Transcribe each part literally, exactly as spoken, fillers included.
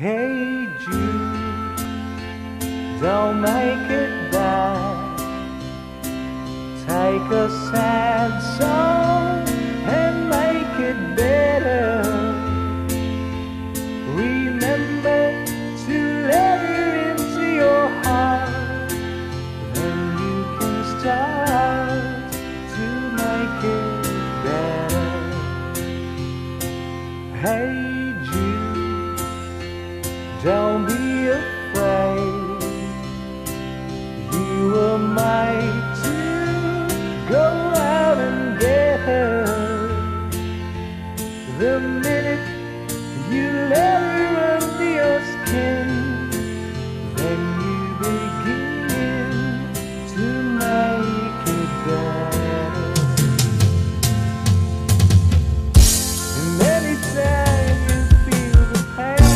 Hey Jude, don't make it bad. Take a sad song and make it better. Remember to let her into your heart, then you can start to make it better. Hey Jude, don't be afraid. You were made to go out and get her. The minute you let her under your skin, then you begin to make it better. And anytime you feel the pain,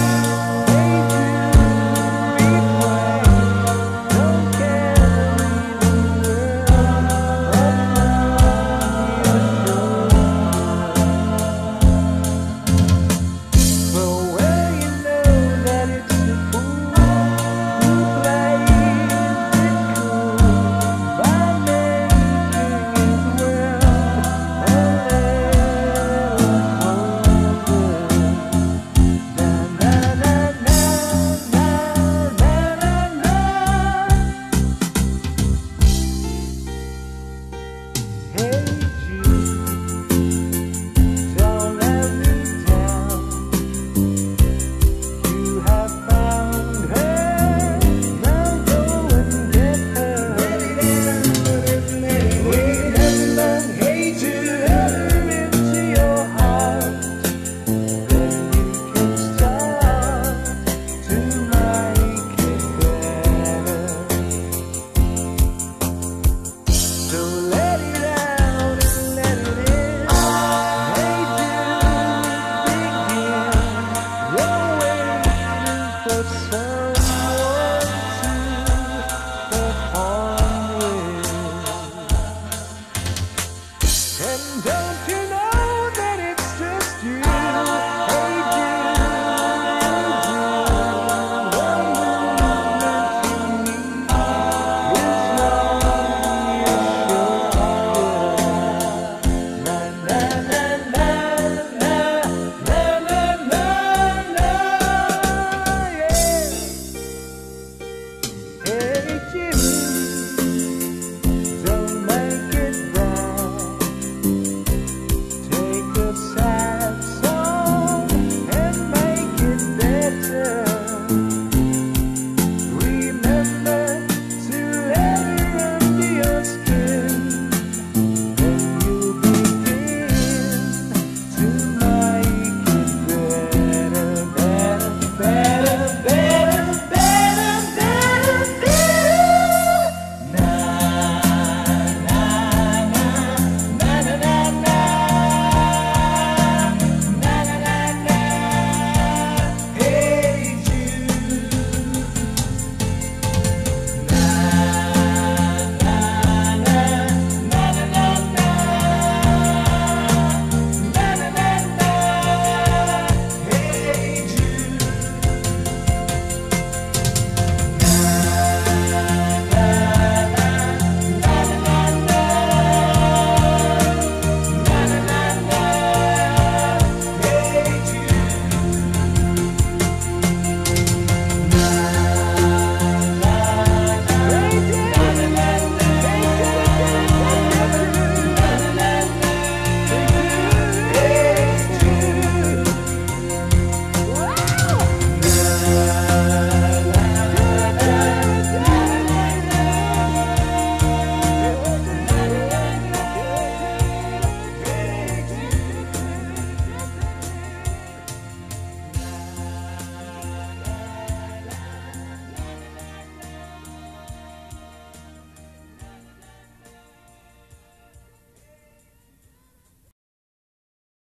so